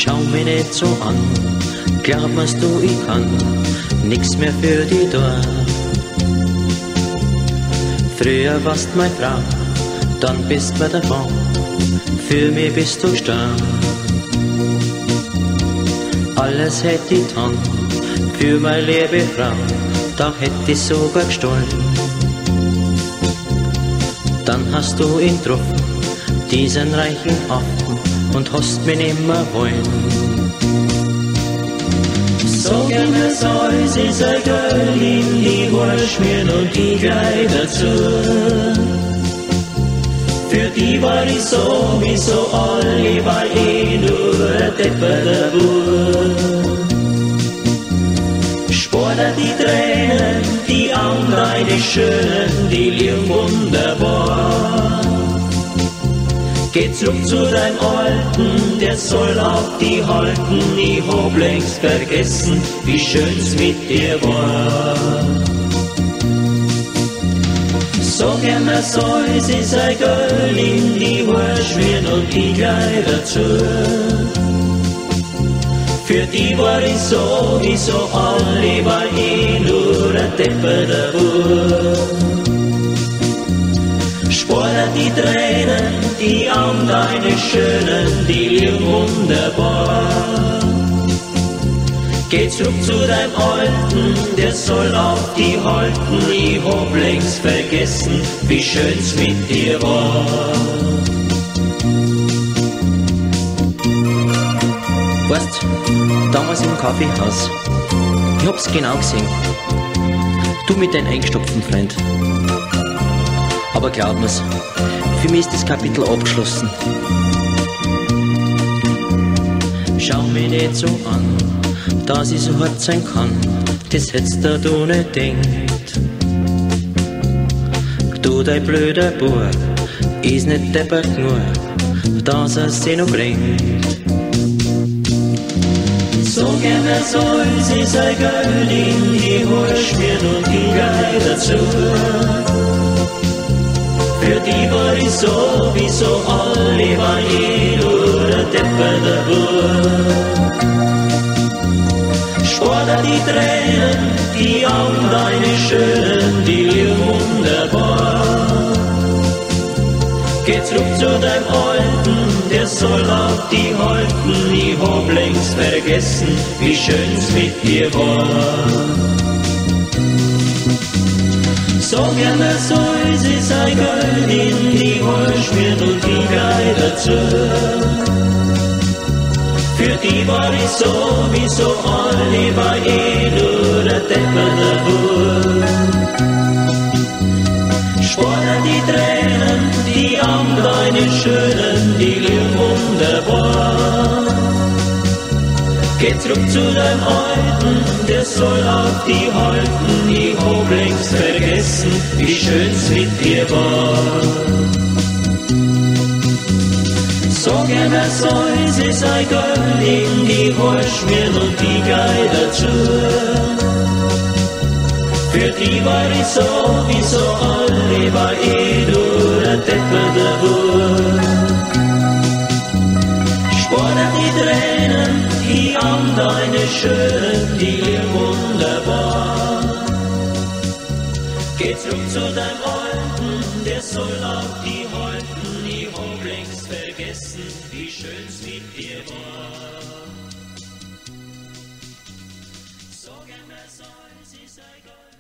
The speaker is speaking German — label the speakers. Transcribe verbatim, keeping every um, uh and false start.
Speaker 1: Schau mich nicht so an, glaub mir's du, ich kann nix mehr für dich tun. Früher warst meine Frau, dann bist mir davon, für mich bist du gestorben. Alles hätt ich getan, für meine liebe Frau, doch hätt ich sogar gestohlen. Dann hast du ihn getroffen, diesen reichen Affen, und hast mich nimmer wollen. So gerne soll sie sein Girl in die Haare schmieren und ich gleich dazu. Für die war ich sowieso alle, weil ich nur ein depperter Bub. Spor dir die Tränen, die Augen deine Schönen, die liegen wunderbar. Geh zurück zu deinem Alten, der soll auf die halten. Ich hab längst vergessen, wie schön's mit dir war. So gerne soll sie sein Girl in die Haare schmieren und ich gleich dazu. Für die war ich sowieso alle, weil ich nur ein depperter Bub. Spor dir die Tränen, die Augen deine Schönen, die liegen wunderbar. Geh zurück zu deinem Alten, der soll auf die halten. Ich hab längst vergessen, wie schön's mit dir war. Weißt, damals im Kaffeehaus, ich hab's genau gesehen, du mit deinem eingestopften Freund. Aber glaub mir's, für mich ist das Kapitel abgeschlossen. Schau mich nicht so an, dass ich so hart sein kann, das hättest du nicht denkt. Du, dein blöder Bub, ist nicht deppert genug, dass er sich noch bringt. So gerne soll sie sein Girl in die Haare schmieren und ich gleich dazu. Für die war ich sowieso alle, weil ich nur ein depperter Bub. Spor dir die Tränen, die Augen deine Schönen, die liegen wunderbar. Geh zurück zu deinem Alten, der soll auf die halten. Ich hab längst vergessen, wie schön's mit dir war. So gerne soll sie sein Girl in die Haare schmieren und ich gleich dazu. Für die war ich sowieso alle, weil ich nur ein depperter Bub. Spor dir die Tränen, die Augen deine Schönen, die liegen wunderbar. Geh zurück zu deinem Alten, der soll auf die halten. Ich hab längst vergessen, wie schön's mit dir war. So gerne soll sie sein Girl in die Haare schmieren und ich gleich dazu. Für die war ich sowieso alle, weil ich nur ein depperter Bub. Spor dir die Tränen, die Augen deine Schönen, die liegen wunderbar. Geh zurück zu deinem Alten, der soll auf die halten. Ich hab längst vergessen, wie schön's mit dir war. So gerne soll sie sein Gott.